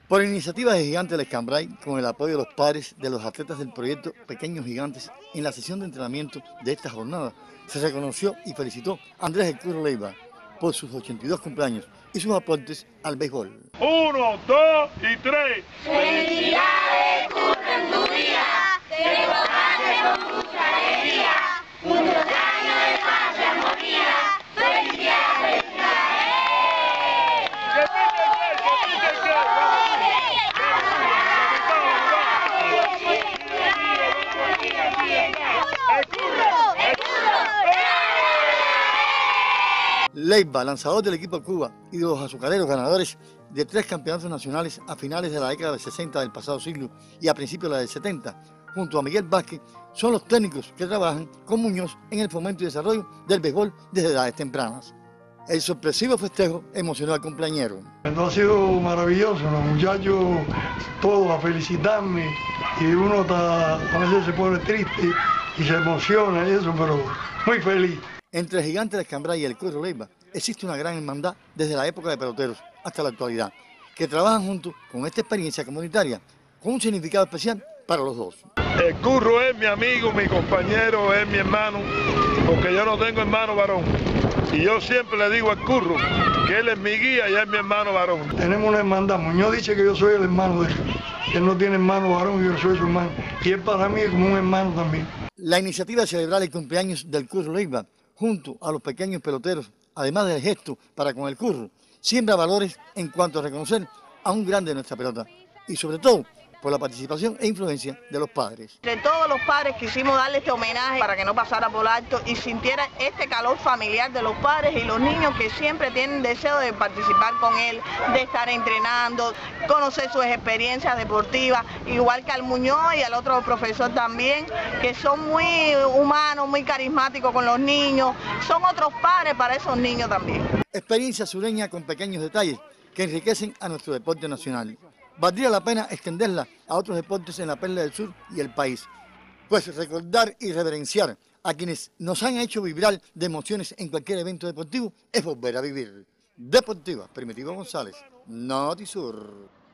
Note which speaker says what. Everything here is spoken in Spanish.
Speaker 1: Por iniciativa de Gigantes del Escambray, con el apoyo de los padres de los atletas del proyecto Pequeños Gigantes, en la sesión de entrenamiento de esta jornada, se reconoció y felicitó a Andrés El Curro Leiva por sus 82 cumpleaños y sus aportes al béisbol.
Speaker 2: 1, 2 y 3.
Speaker 3: Felicidades, Curro, en tu día, te gozaste con mucha alegría, muchos años de paz y armonía. Felicidades,
Speaker 1: Leiva, lanzador del equipo Cuba y de los azucareros ganadores de 3 campeonatos nacionales a finales de la década del 60 del pasado siglo y a principios de la del 70, junto a Miguel Vázquez, son los técnicos que trabajan con Muñoz en el fomento y desarrollo del béisbol desde edades tempranas. El sorpresivo festejo emocionó al cumpleañero.
Speaker 4: Ha sido maravilloso, los muchachos todos a felicitarme y uno a veces se pone triste y se emociona y eso, pero muy feliz.
Speaker 1: Entre el Gigante del Escambray y el Curro Leiva existe una gran hermandad desde la época de peloteros hasta la actualidad, que trabajan juntos con esta experiencia comunitaria, con un significado especial para los dos.
Speaker 2: El Curro es mi amigo, mi compañero, es mi hermano, porque yo no tengo hermano varón. Y yo siempre le digo al Curro que él es mi guía y es mi hermano varón.
Speaker 4: Tenemos una hermandad. Muñoz dice que yo soy el hermano de él. Él no tiene hermano varón y yo soy su hermano. Y él para mí es como un hermano también.
Speaker 1: La iniciativa de celebrar el cumpleaños del Curro Leiva junto a los pequeños peloteros, además del gesto para con el Curro, siembra valores en cuanto a reconocer a un grande de nuestra pelota y sobre todo por la participación e influencia de los padres.
Speaker 5: De todos los padres quisimos darle este homenaje para que no pasara por alto y sintiera este calor familiar de los padres y los niños que siempre tienen deseo de participar con él, de estar entrenando, conocer sus experiencias deportivas, igual que al Muñoz y al otro profesor también, que son muy humanos, muy carismáticos con los niños, son otros padres para esos niños también.
Speaker 1: Experiencia sureña con pequeños detalles que enriquecen a nuestro deporte nacional. Valdría la pena extenderla a otros deportes en la Perla del Sur y el país, pues recordar y reverenciar a quienes nos han hecho vibrar de emociones en cualquier evento deportivo es volver a vivir. Deportiva, Primitivo González, Notisur.